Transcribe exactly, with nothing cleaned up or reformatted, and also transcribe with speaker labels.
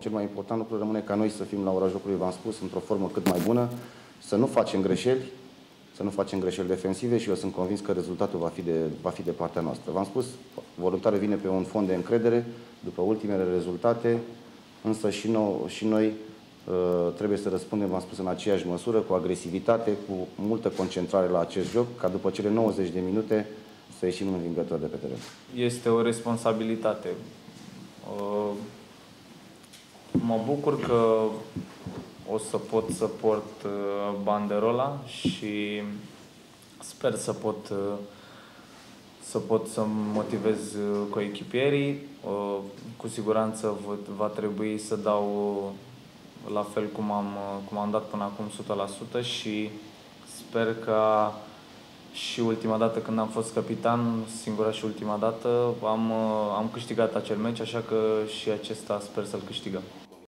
Speaker 1: Cel mai important lucru rămâne ca noi să fim la ora jocului, v-am spus, într-o formă cât mai bună, să nu facem greșeli, să nu facem greșeli defensive și eu sunt convins că rezultatul va fi de, va fi de partea noastră. V-am spus, Voluntarul vine pe un fond de încredere după ultimele rezultate, însă și, nou, și noi uh, trebuie să răspundem, v-am spus, în aceeași măsură, cu agresivitate, cu multă concentrare la acest joc, ca după cele nouăzeci de minute să ieșim învingători de pe teren.
Speaker 2: Este o responsabilitate. Uh, mă bucur că o să pot să port banderola și sper să pot să pot să motivez coechipierii. Cu siguranță va trebui să dau la fel cum am, cum am dat până acum o sută la sută și sper că și ultima dată când am fost capitan, singura și ultima dată, am, am câștigat acel meci, așa că și acesta sper să-l câștigăm.